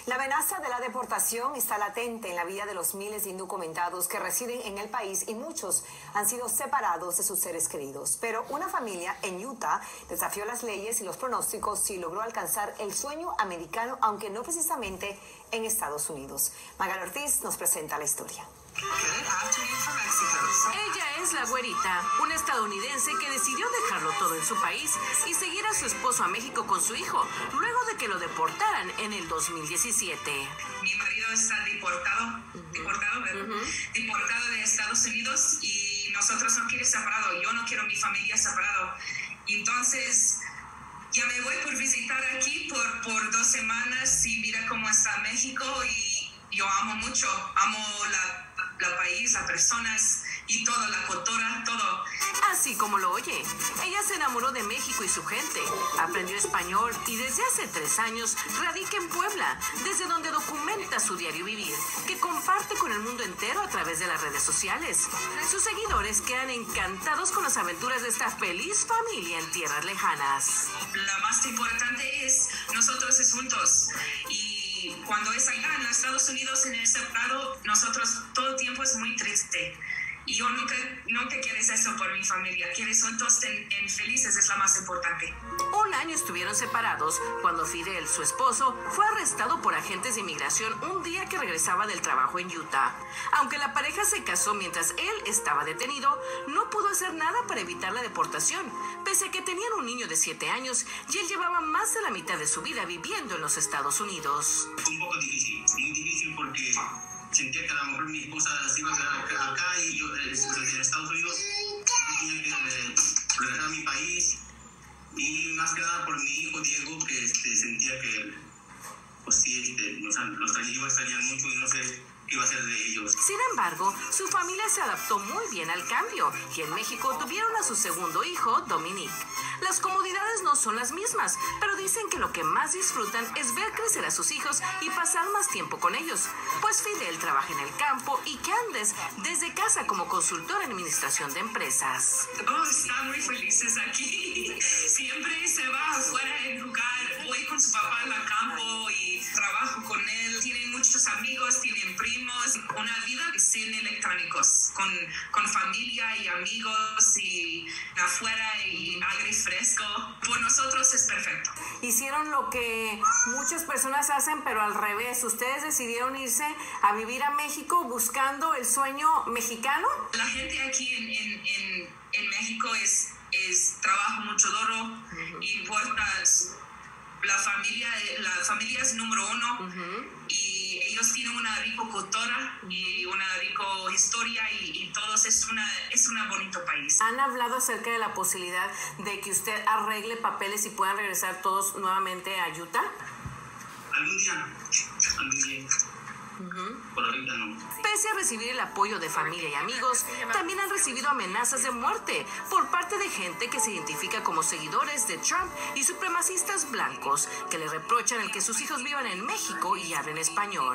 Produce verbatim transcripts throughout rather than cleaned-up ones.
La amenaza de la deportación está latente en la vida de los miles de indocumentados que residen en el país y muchos han sido separados de sus seres queridos. Pero una familia en Utah desafió las leyes y los pronósticos y logró alcanzar el sueño americano, aunque no precisamente en Estados Unidos. Magali Ortiz nos presenta la historia. Ella es la güerita, una estadounidense que decidió dejarlo todo en su país y seguir a su esposo a México con su hijo, luego de que lo deportaran en el dos mil diecisiete. Mi marido está deportado, uh-huh. deportado, ¿verdad? Uh-huh. deportado de Estados Unidos y nosotros no queremos separado. Yo no quiero mi familia separado. Entonces, ya me voy por visitar aquí por, por dos semanas y mira cómo está México y yo amo mucho, amo la la país, las personas y todo, la cultura, todo. Así como lo oye, ella se enamoró de México y su gente, aprendió español y desde hace tres años radica en Puebla, desde donde documenta su diario vivir, que comparte con el mundo entero a través de las redes sociales. Sus seguidores quedan encantados con las aventuras de esta feliz familia en tierras lejanas. Lo más importante es nosotros es juntos y cuando es allá en los Estados Unidos en el separado, nosotros todo el tiempo es muy triste. Y yo nunca, nunca quieres eso por mi familia. Quieres juntos en, en felices, es la más importante. Un año estuvieron separados cuando Fidel, su esposo, fue arrestado por agentes de inmigración un día que regresaba del trabajo en Utah. Aunque la pareja se casó mientras él estaba detenido, no pudo hacer nada para evitar la deportación, pese a que tenían un niño de siete años y él llevaba más de la mitad de su vida viviendo en los Estados Unidos. Fue un poco difícil, muy difícil porque sentía que a lo mejor mi esposa se iba a quedar acá, acá y yo en Estados Unidos tenía que eh, regresar a mi país y más que nada por mi hijo Diego, que este, sentía que pues sí, este, los, los iba a extrañar mucho y no sé qué iba a hacer de ellos. Sin embargo, su familia se adaptó muy bien al cambio y en México tuvieron a su segundo hijo, Dominic. Las comodidades no son las mismas, pero dicen que lo que más disfrutan es ver crecer a sus hijos y pasar más tiempo con ellos, pues Fidel trabaja en el campo y Candes desde casa como consultor en administración de empresas. Todos están muy felices aquí. Siempre se va afuera a jugar. Voy con su papá al campo y trabajo con él. Tienen muchos amigos, tienen primos. Una vida sin electrónicos, con, con familia y amigos y afuera y aire fresco. Por nosotros es perfecto. Hicieron lo que muchas personas hacen, pero al revés. Ustedes decidieron irse a vivir a México buscando el sueño mexicano. La gente aquí en, en, en, en México es, es trabajo mucho duro, uh-huh. importa la familia, la familia es número uno, uh-huh. y ellos tienen una rica cultura y una rica historia y, y todos es una es un bonito país. ¿Han hablado acerca de la posibilidad de que usted arregle papeles y puedan regresar todos nuevamente a Utah? Algún día, algún día. Uh-huh. Por ahorita no. Pese a recibir el apoyo de familia y amigos, también han recibido amenazas de muerte por parte de gente que se identifica como seguidores de Trump y supremacistas blancos, que le reprochan el que sus hijos vivan en México y hablen español.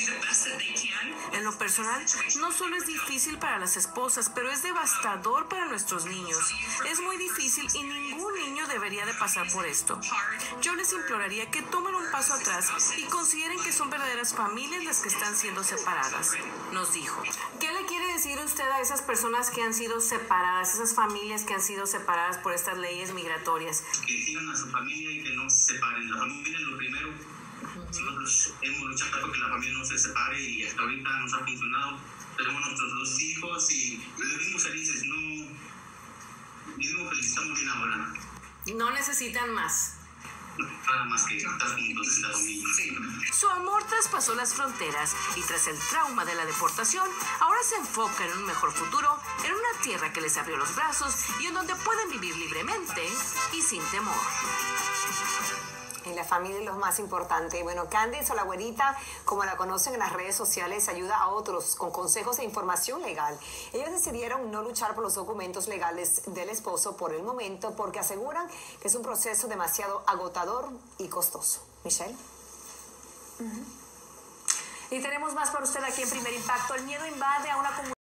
En lo personal, no solo es difícil para las esposas, pero es devastador para nuestros niños. Es muy difícil y ningún niño debería de pasar por esto. Yo les imploraría que tomen un paso atrás y consideren que son verdaderas familias las que están siendo separadas, nos dijo. ¿Qué le quiere decir usted a esas personas que han sido separadas, esas familias que han sido separadas por estas leyes migratorias? Que sigan a su familia y que no se separen. La familia es lo primero. Uh-huh. Nosotros hemos luchado para que la familia no se separe y hasta ahorita nos ha funcionado. Tenemos nuestros dos hijos y vivimos felices, no vivimos felices, estamos bien ahora. No necesitan más. Nada más que estar juntos, estar conmigo. Sí. Su amor traspasó las fronteras y tras el trauma de la deportación, ahora se enfoca en un mejor futuro, en una tierra que les abrió los brazos y en donde pueden vivir libremente y sin temor. En la familia es lo más importante. Bueno, Candice o la güerita, como la conocen en las redes sociales, ayuda a otros con consejos e información legal. Ellos decidieron no luchar por los documentos legales del esposo por el momento porque aseguran que es un proceso demasiado agotador y costoso. Michelle. Uh-huh. Y tenemos más para usted aquí en Primer Impacto. El miedo invade a una comunidad.